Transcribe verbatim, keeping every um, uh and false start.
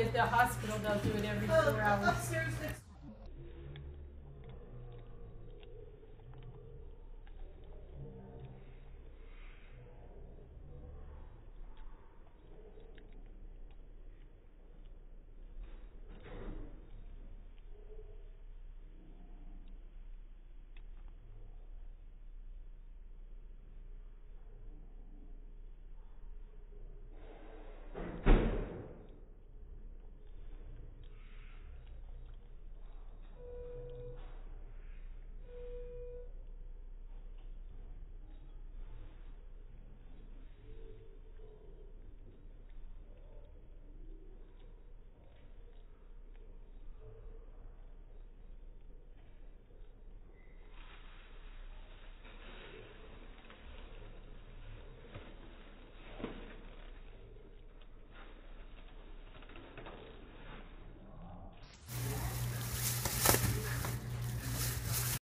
at the hospital, they'll do it every Um, four hours. upstairs next